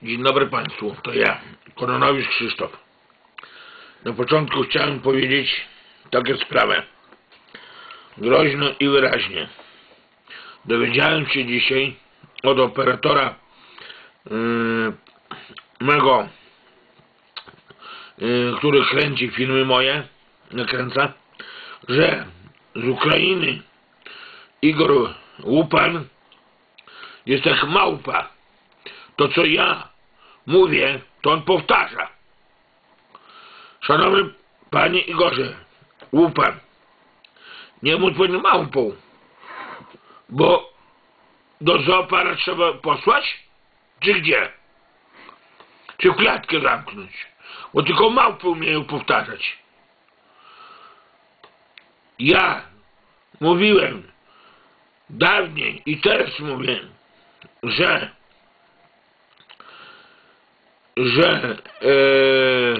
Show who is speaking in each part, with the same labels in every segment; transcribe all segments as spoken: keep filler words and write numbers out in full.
Speaker 1: Dzień dobry Państwu, to ja, Kononowicz Krzysztof. Na początku chciałem powiedzieć takie sprawę. Groźno i wyraźnie. Dowiedziałem się dzisiaj od operatora yy, mego, yy, który kręci filmy moje, nakręca, że z Ukrainy Igor Łupan jest jak małpa. To co ja mówię, to on powtarza. Szanowny panie Igorze Łupan, nie mów pan małpą, bo do zoopara trzeba posłać? Czy gdzie? Czy w klatkę zamknąć? Bo tylko małpy umieją powtarzać. Ja mówiłem dawniej i teraz mówię, że że e,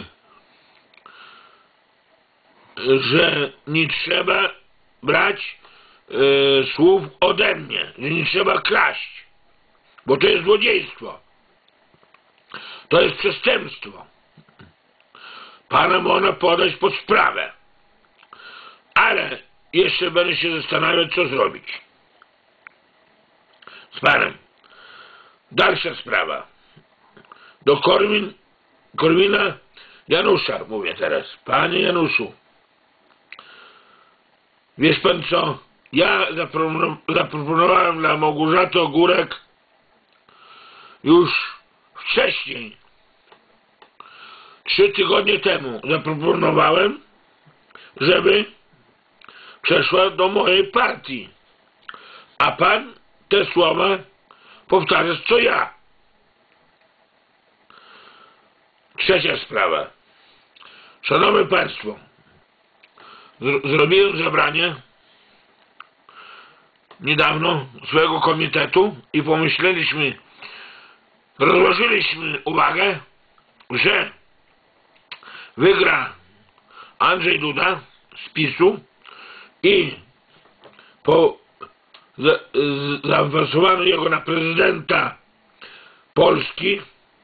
Speaker 1: że nie trzeba brać e, słów ode mnie, że nie trzeba kraść, bo to jest złodziejstwo, to jest przestępstwo. Pana można podać pod sprawę, ale jeszcze będę się zastanawiać, co zrobić z panem. Dalsza sprawa. Do Korwin, Korwina Janusza mówię teraz. Panie Januszu, wiesz pan co? Ja zaproponowałem dla Małgorzaty Ogórek już wcześniej, trzy tygodnie temu zaproponowałem, żeby przeszła do mojej partii. A pan te słowa powtarzasz co ja. Trzecia sprawa. Szanowni Państwo, zrobiłem zebranie niedawno swojego komitetu i pomyśleliśmy, rozłożyliśmy uwagę, że wygra Andrzej Duda z PiSu i po zaawansowano jego na prezydenta Polski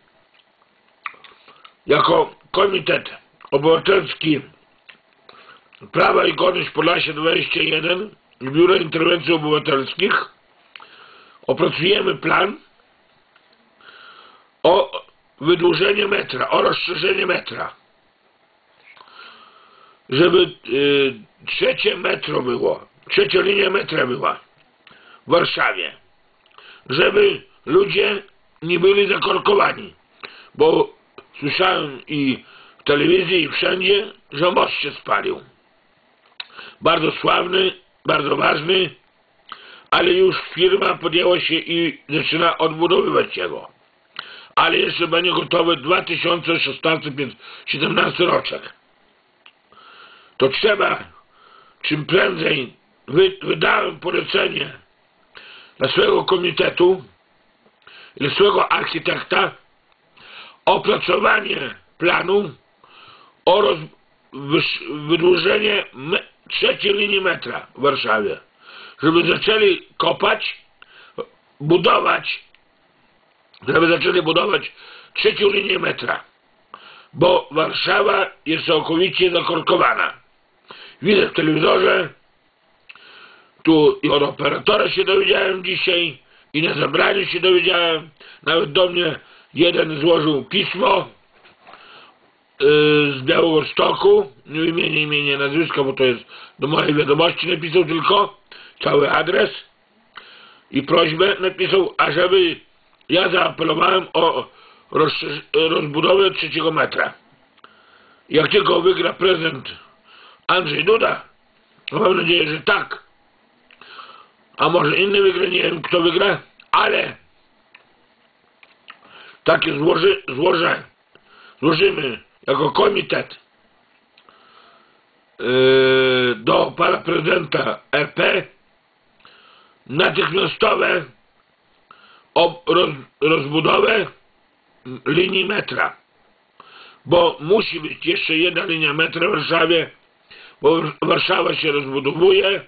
Speaker 1: jako Komitet Obywatelski Prawa i Godność Podlasia dwadzieścia jeden i Biuro Interwencji Obywatelskich opracujemy plan o wydłużenie metra, o rozszerzenie metra, żeby y, trzecie metro było, trzecia linia metra była w Warszawie, żeby ludzie nie byli zakorkowani, bo słyszałem i w telewizji, i wszędzie, że most się spalił. Bardzo sławny, bardzo ważny, ale już firma podjęła się i zaczyna odbudowywać jego. Ale jeszcze będzie gotowy dwa tysiące szesnasty do dwa tysiące siedemnasty roczek. To trzeba czym prędzej, wy, wydałem polecenie dla swojego komitetu i dla swojego architekta opracowanie planu o roz, wyż, wydłużenie me, trzeciej linii metra w Warszawie, żeby zaczęli kopać, budować, żeby zaczęli budować trzecią linię metra, bo Warszawa jest całkowicie zakorkowana. Widzę w telewizorze, tu i od operatora się dowiedziałem dzisiaj, i na zebraniu się dowiedziałem, nawet do mnie jeden złożył pismo yy, z Białegostoku, nie wymienię imienia, nazwiska, bo to jest do mojej wiadomości, napisał tylko cały adres i prośbę napisał, ażeby ja zaapelowałem o rozbudowę trzeciego metra. Jak tylko wygra prezydent Andrzej Duda, to mam nadzieję, że tak, a może inny wygra, nie wiem kto wygra, ale takie złoży, złożę, złożymy jako komitet yy, do pana prezydenta R P natychmiastowe ob, roz, rozbudowę linii metra, bo musi być jeszcze jedna linia metra w Warszawie, bo Warszawa się rozbudowuje,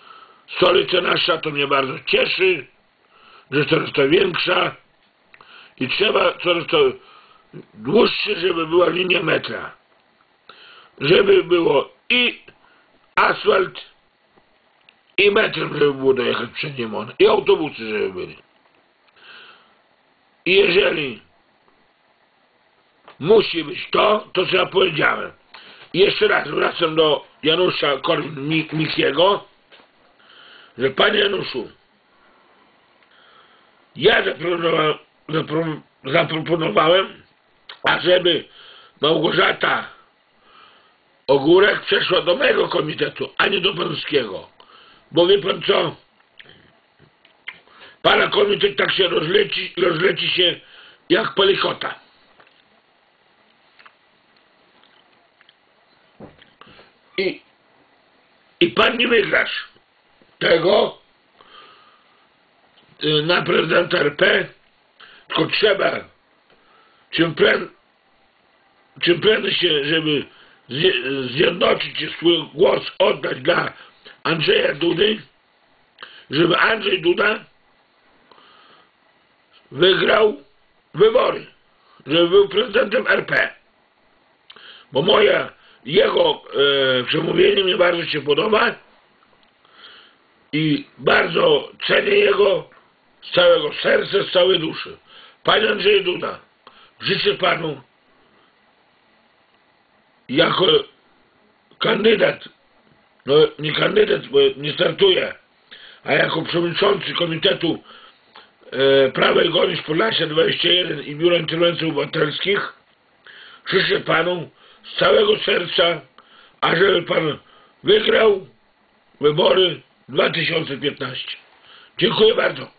Speaker 1: stolica nasza, to mnie bardzo cieszy, że coraz to większa i trzeba coraz to dłuższe, żeby była linia metra. Żeby było i asfalt, i metrem, żeby było dojechać przed nim on, i autobusy, żeby byli. I jeżeli musi być to, to co ja powiedziałem. I jeszcze raz wracam do Janusza Korwin-Mikkiego, że panie Januszu, ja zaproponowałem, zapro, zaproponowałem, ażeby Małgorzata Ogórek przeszła do mojego komitetu, a nie do pańskiego. Bo wie pan co? Pana komitet tak się rozleci, rozleci się jak palikota. I, I pan nie wygrasz tego y, na prezydenta R P, tylko trzeba czym, prę, czym prędzej się, żeby zjednoczyć i swój głos oddać dla Andrzeja Dudy, żeby Andrzej Duda wygrał wybory, żeby był prezydentem R P. Bo moja, jego e, przemówienie mnie bardzo się podoba i bardzo cenię jego z całego serca, z całej duszy. Panie Andrzeju Duda, życzę panu jako kandydat, no nie kandydat, bo nie startuję, a jako przewodniczący Komitetu e, Prawa i Godność Podlasia dwadzieścia jeden i Biura Interwencji Obywatelskich życzę panu z całego serca, ażeby pan wygrał wybory dwa tysiące piętnaście. Dziękuję bardzo.